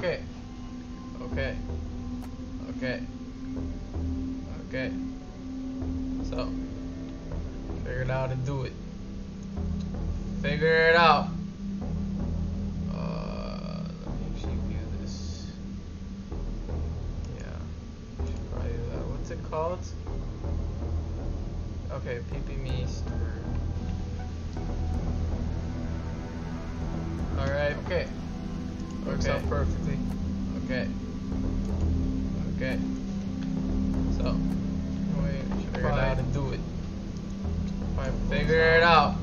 okay. Okay. Okay. Okay. So, figured out how to do it. Figure it out. Let me actually view this. Yeah. Should probably do that. What's it called? Okay, pipi me strw. Alright, okay. Works out perfectly. Okay. Okay. So, figure out how to do it. Figure it out.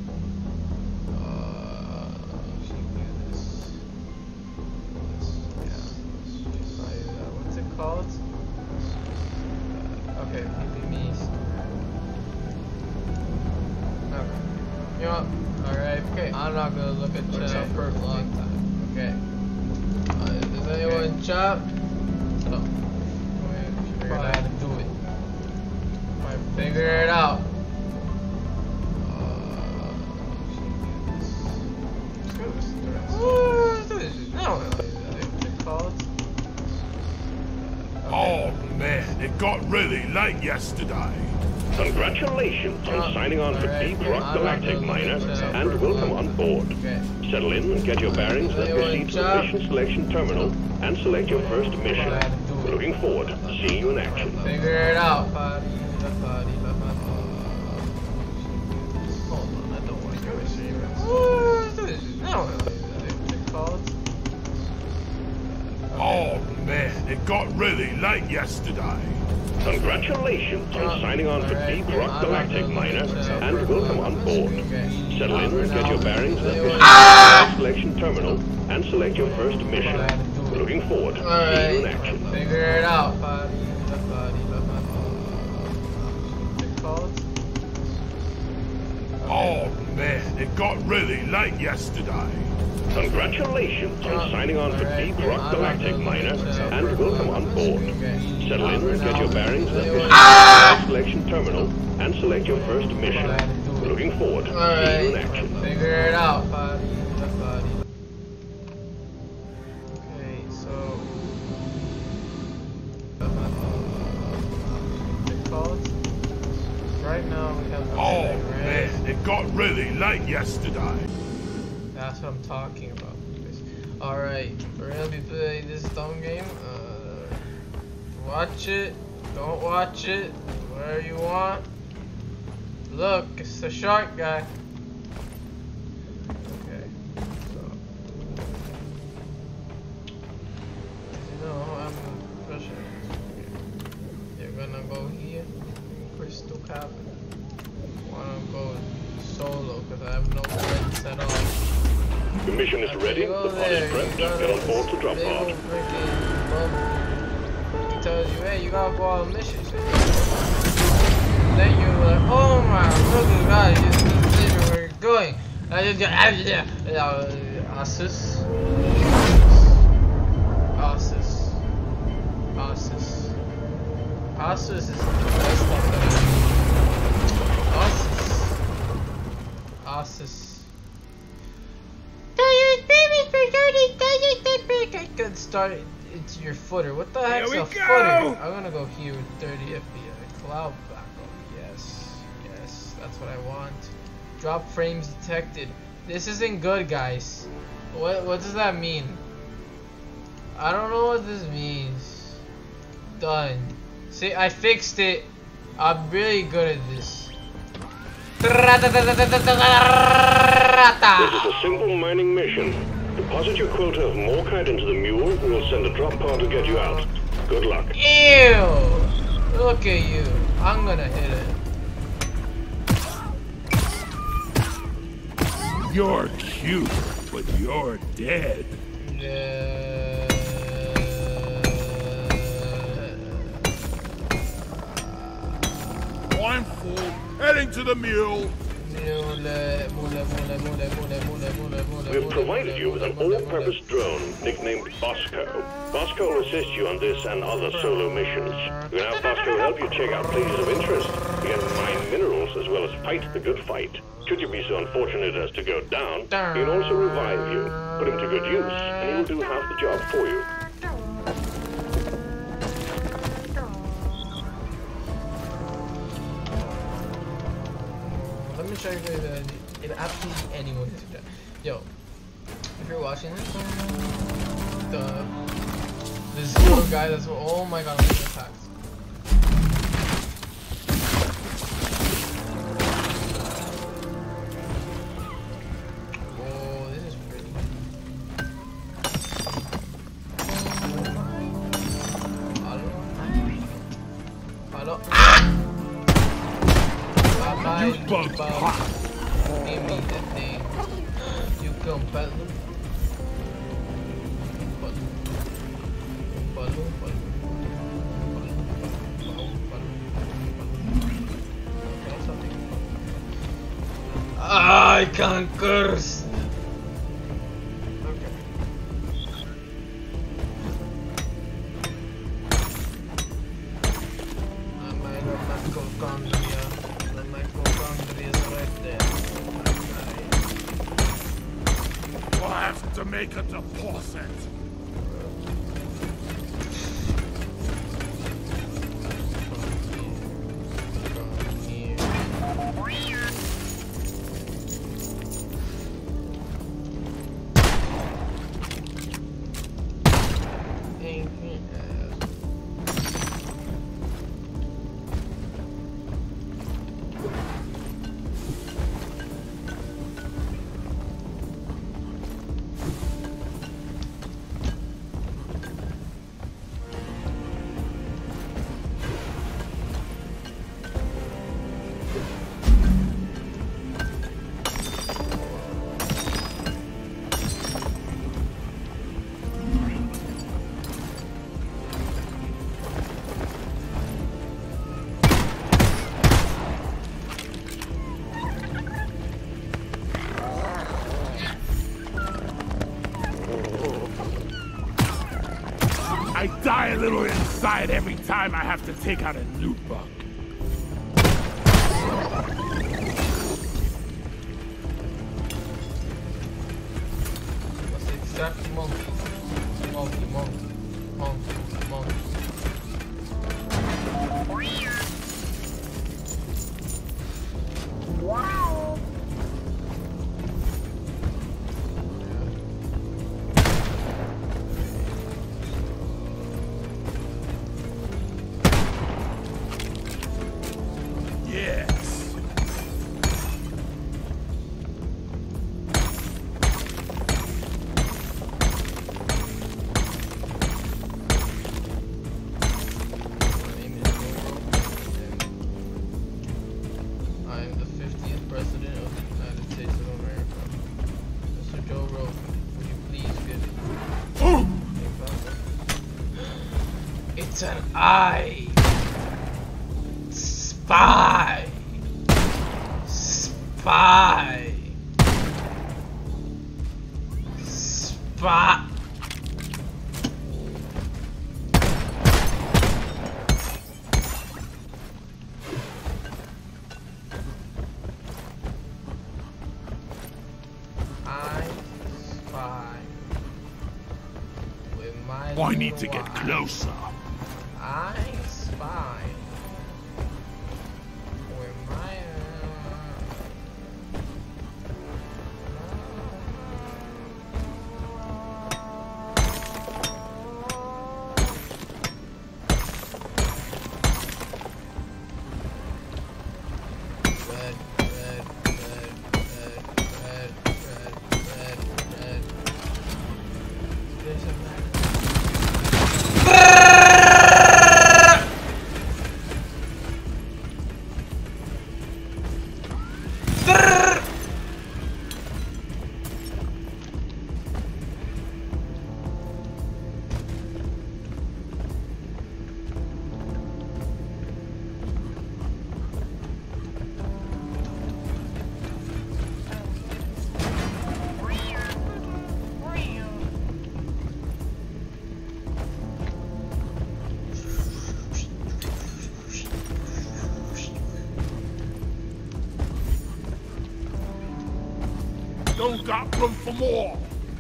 What's it called? Okay, pipi me strw. Okay. You know what? Alright, okay. I'm not gonna look at chat for a long time. Okay. Does anyone chop? So, figure out how to do it. Figure it out. Oh man, it got really late yesterday. Congratulations on signing on for Deep Rock Galactic Miner and welcome on board. Settle in and get your bearings, then proceed to the mission selection terminal and select your first mission. We're looking forward to seeing you in action. Figure it out. Oh man, it got really late yesterday. Congratulations on signing on for Deep Rock Galactic Miner and welcome on board. Settle in and get your bearings, then proceed to the selection terminal and select your first mission. We're looking forward to seeing you in action. Figure it out. Oh man, it got really late yesterday. Congratulations on signing on for Deep Rock Galactic Miner and welcome on board. Settle in and get your bearings, then proceed to the selection terminal and select your first mission. We're looking forward to seeing you in action. Figure it out. Okay, so right now we have. Oh man, it got really late yesterday. That's what I'm talking about. Alright, we're gonna be playing this dumb game. Watch it, don't watch it, whatever you want. Look, it's the shark guy. Okay, so. You know, I'm pushing it. You're gonna go here, crystal cabin. Wanna go solo, because I have no friends at all. The mission is ready, the pod is prepped, get on board to drop pod. He tells you, hey, you gotta go on missions. Then you're like, oh my fucking god, this is where we're going. Asus. Asus is the best stuff that I Asus. Good start into your footer. What the heck's a footer? I'm gonna go here with 30 FBI. Cloud backup. Yes. Yes, that's what I want. Drop frames detected. This isn't good, guys. What does that mean? I don't know what this means. Done. See, I fixed it. I'm really good at this. This is a simple mining mission. Deposit your quota of morkite into the mule and we'll send a drop pod to get you out. Good luck. Ew! Look at you. I'm gonna hit it. You're cute, but you're dead. I'm full. Heading to the mule. we've provided you with an all-purpose drone nicknamed Bosco. Bosco will assist you on this and other solo missions. You can have Bosco help you check out places of interest. You can mine minerals as well as fight the good fight. Should you be so unfortunate as to go down, he can also revive you. Put him to good use, and he will do half the job for you. Let me show you guys that it absolutely anyone can do. Yo, if you're watching this, this little guy that's, oh my god, I'm getting attacked. Oh, this is pretty. Hello. Bye-bye, You bug hot. give me that thing. You come, Baloo. I can't curse. Okay. My mitochondria. The mitochondria is right there. We'll have to make a deposit. I die a little inside every time I have to take out a loot bug. What's the exact monkey? Monkey. Wow. Yes. I am the 50th President of the United States of America. Mr. Joe Rogan, would you please get it? Oh! It's an eye! Spy! Spy! Spy! I spy with my I need to get little eye. closer. I spy with my red. There's a man. Still got room for more.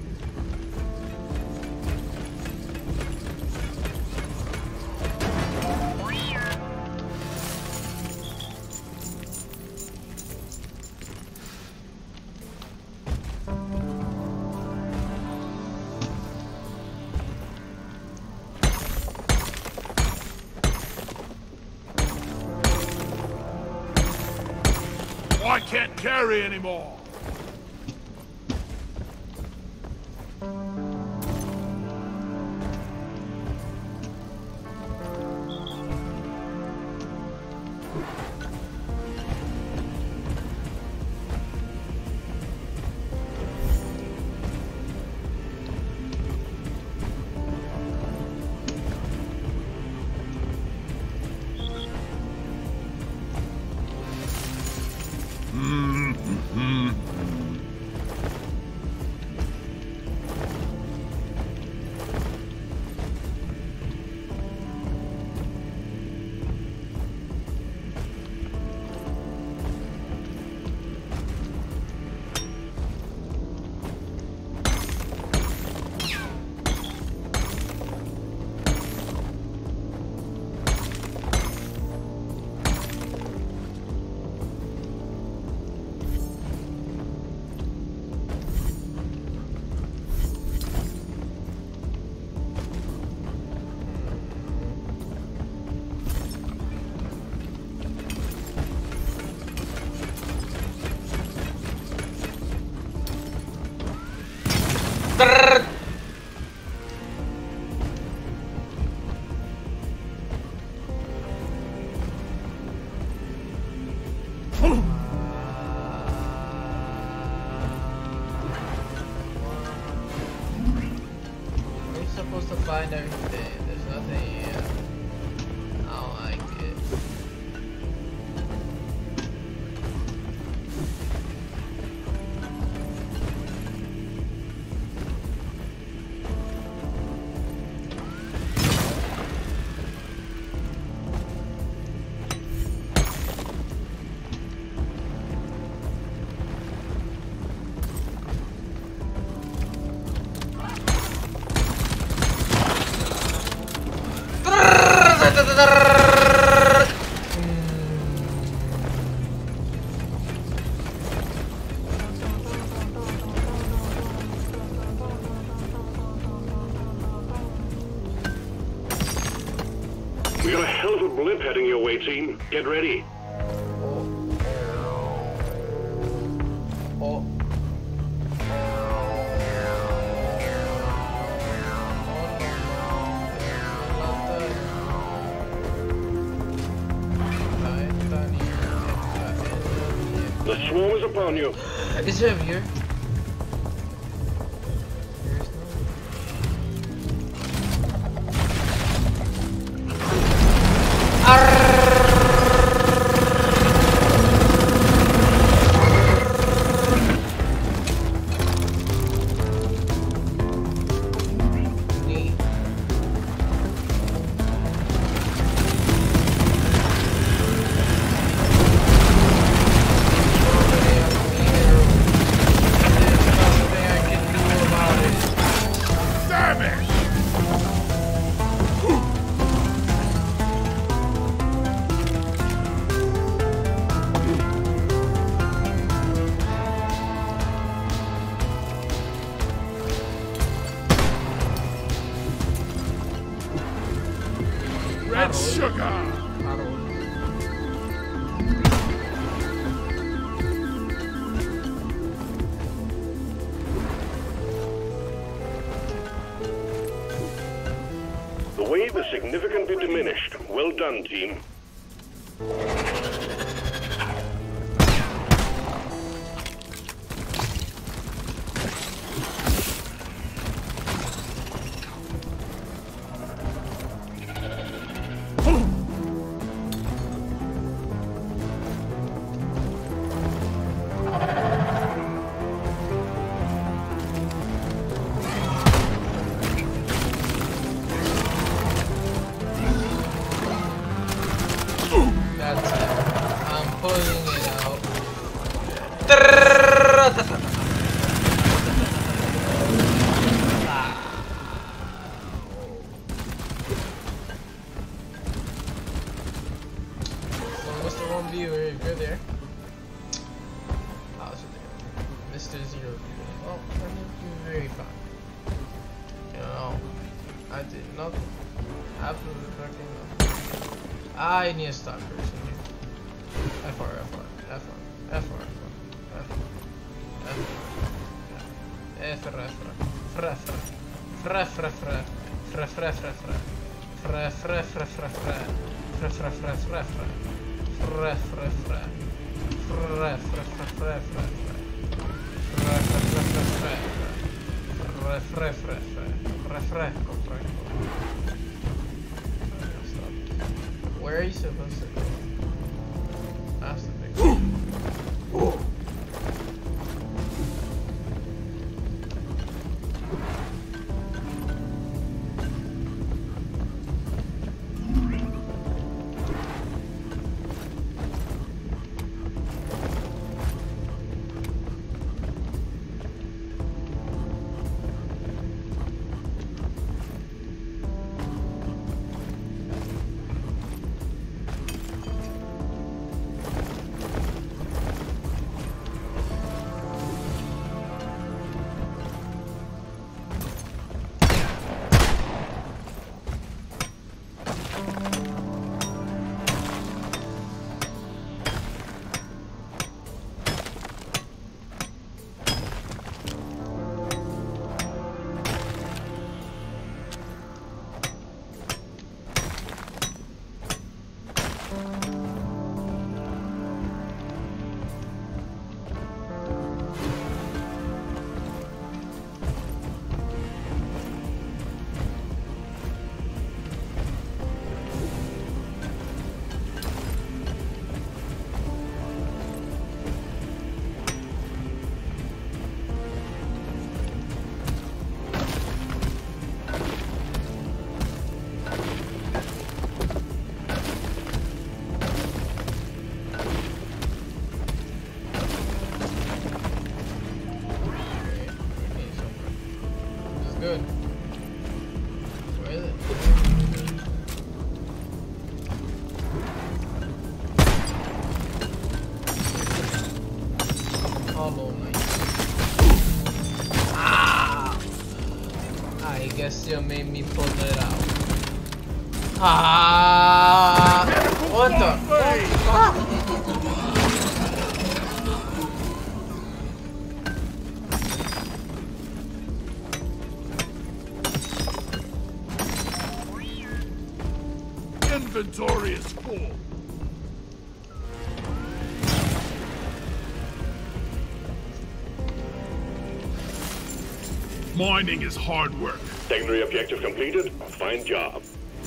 I can't carry anymore. Find everything. There's nothing here. I don't like it. We got a hell of a blimp heading your way, team. Get ready. The swarm is upon you. Is it here? Red sugar! The wave is significantly diminished. Well done, team. That's 0 people. Well, I'm looking very fine. You know, I did not absolutely fucking nothing. I need a stock person here. FR, FR, FR, FR, FR, where are you supposed to go? That's the big thing. Good. Where is it? Hollow Knight. Ah! I guess you made me pull it out. Ah! What the fuck? Inventory is full. Mining is hard work. Secondary objective completed. Fine job.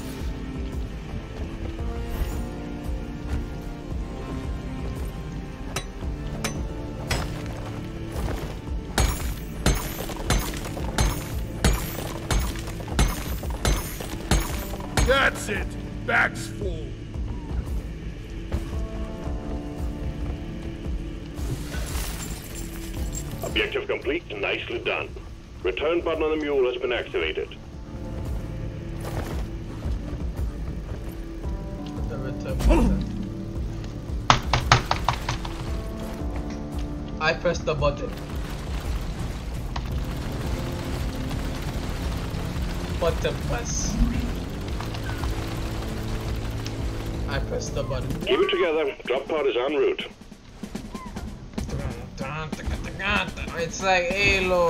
That's it. Bag's full. Objective complete. Nicely done. Return button on the mule has been activated. The return button. I pressed the button. Button press. I pressed the button. Keep it together. Drop pod is en route. It's like Halo.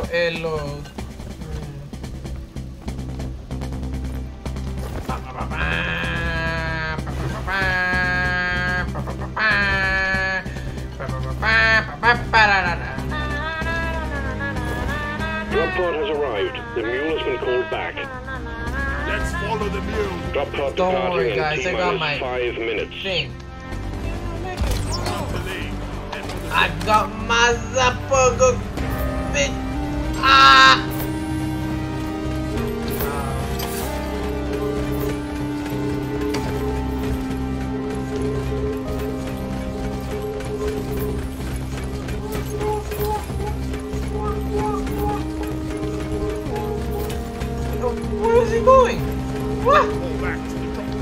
Drop pod has arrived. The mule has been called back. Let's follow the mule. Drop pod Don't departing worry, in guys. I got my 5 minutes. thing. Company. I got my Zapogo bitch. Ah! Where is he going? What? Pull back to the top.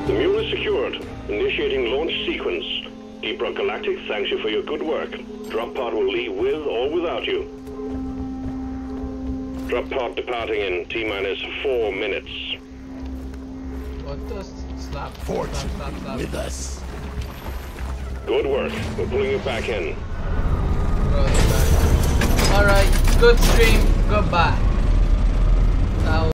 The mule is secured. Initiating launch sequence. Deep Rock Galactic thanks you for your good work. Drop pod will leave with or without you. Drop pod departing in T-minus 4 minutes. What does slap? Fortune Slap. with us. Good work. We're pulling you back in. Alright, good stream. Goodbye.